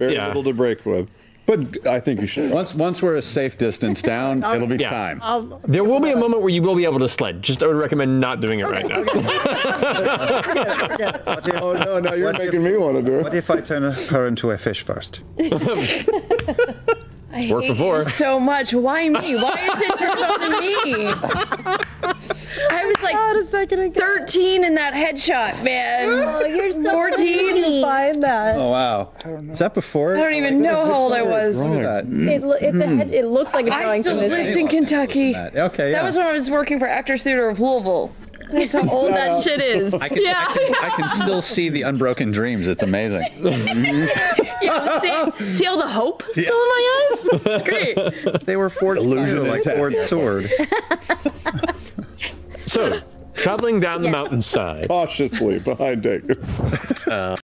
Very little to break with. But I think you should. Once we're a safe distance down, it'll be time. There will be a moment where you will be able to sled. Just I would recommend not doing it right now. Oh no, you're making me want to do it. What if I turn her into a fish first? I hate you so much. Why me? Why is it turned on to me? I was like 13 in that headshot, man. Oh, you're so 14 to find that. Oh wow. Is that before? I don't even know how old I was. It looks like it's I drawing still from this. lived in Kentucky. Okay, yeah. That was when I was working for Actors Theater of Louisville. That's how old that shit is. I can still see the unbroken dreams. It's amazing. Yeah, see all the hope still in my eyes? It's great. They were forged like forged sword. So, traveling down the mountainside. Cautiously behind Dakin.